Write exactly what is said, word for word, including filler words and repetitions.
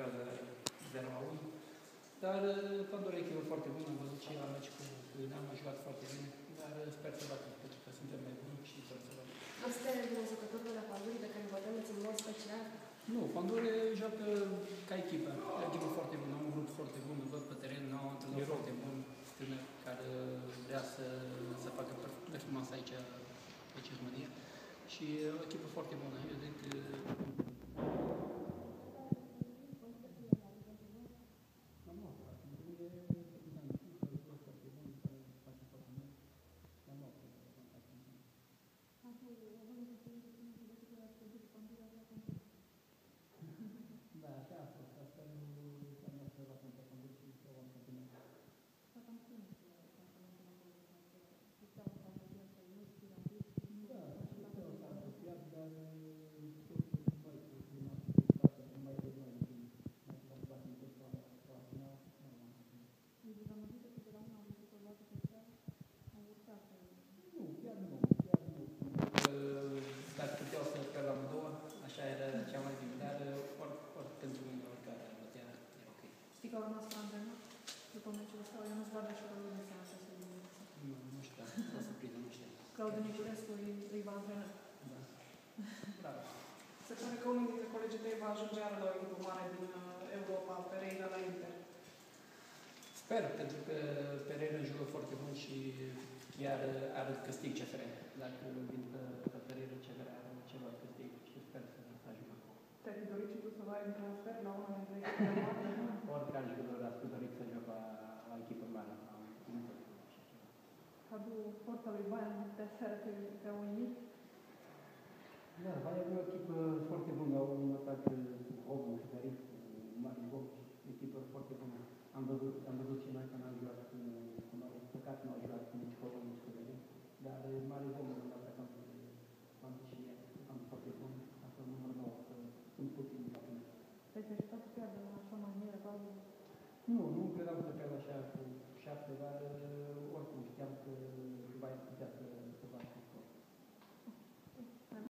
egaluează zero la unu. Dar Pandora e echipă foarte bună, am văzut și la meci cu Neam, a jucat foarte bine, dar sper să batem, pentru că suntem mai buni și sper să batem. Sunteți recunoscători de la Pandora de care vă temeți în mod special? Nu, Pandora joacă ca echipă, e o echipă foarte bună, am un grup foarte bun, văd pe teren, au un antrenor foarte bun, tânăr, care vrea să, să facă performanță aici, pe Cismărie. Și e o echipă foarte bună, eu zic că Știi că a rămas la antrenor după meciul ăsta? Eu nu-ți vadă și rolul de seama această dimineață. nu, nu știu, o să prindă, nu știu. Claudiu Niculescu îi va antrena. Da. Bravo. Se pare că unul dintre colegii tăi va ajunge iară la o echipă mare din Europa, Pereira la Inter. Sper, pentru că Pereira joacă foarte bun și chiar are câștig C F R. Dacă vin pe, pe Pereira, C F R are ceva câștig și sper să ajungă acolo. Te-ai fi dorit și tu să ai un transfer la una dintre echipele mari? Oricare jucător ar fi dorit să joacă la, la echipă mare. Cadou forța lui Bayern de seară te-a uimit? Da, Bayern e o echipă foarte bună, au un atac Hobul și Garic, Mari Bob, echipă foarte bună. Am văzut, am văzut și noi că n-am jucat cu noi, păcat nu au jucat cu nici Hobul, nici cu Garic, dar Mari Bob e un atacant și am foarte bun, asta numărul nouă, că sunt puțini la tine. Te-ai așteptat să pierdă în așa manieră, Paul? Nu, nu credeam să pierdă.